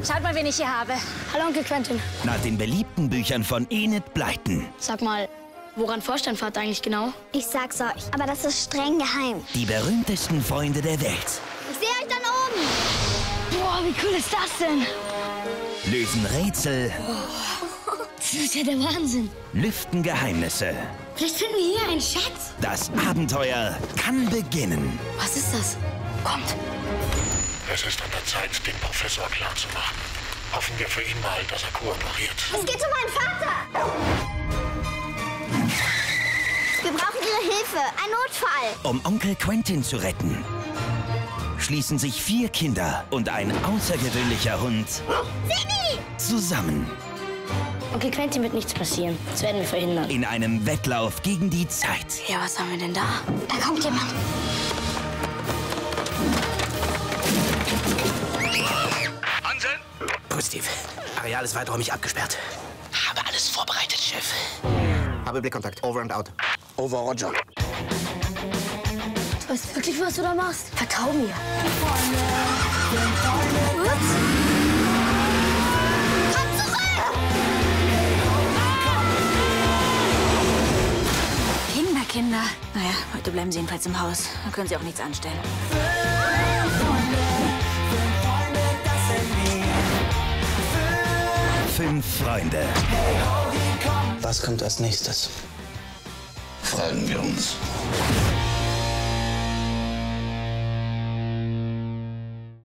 Schaut mal, wen ich hier habe. Hallo, Onkel Quentin. Nach den beliebten Büchern von Enid Blyton. Sag mal, woran forscht dein Vater eigentlich genau? Ich sag's euch, aber das ist streng geheim. Die berühmtesten Freunde der Welt. Ich sehe euch dann oben. Boah, wie cool ist das denn? Lösen Rätsel. Das ist ja der Wahnsinn. Lüften Geheimnisse. Vielleicht finden wir hier einen Schatz. Das Abenteuer kann beginnen. Was ist das? Kommt. Es ist an der Zeit, den Professor klarzumachen. Hoffen wir für ihn mal, dass er kooperiert. Es geht um meinen Vater. Wir brauchen Ihre Hilfe. Ein Notfall. Um Onkel Quentin zu retten, schließen sich 4 Kinder und ein außergewöhnlicher Hund zusammen. Onkel Quentin wird nichts passieren. Das werden wir verhindern. In einem Wettlauf gegen die Zeit. Ja, was haben wir denn da? Da kommt jemand. Hansen! Positiv. Areal ist weiträumig abgesperrt. Habe alles vorbereitet, Chef. Habe Blickkontakt. Over and out. Over, Roger. Du weißt wirklich, was du da machst? Vertrau mir. Komm zurück. Kinder. Naja, heute bleiben sie jedenfalls im Haus. Da können sie auch nichts anstellen. 5 Freunde. Was kommt als nächstes? Fragen wir uns.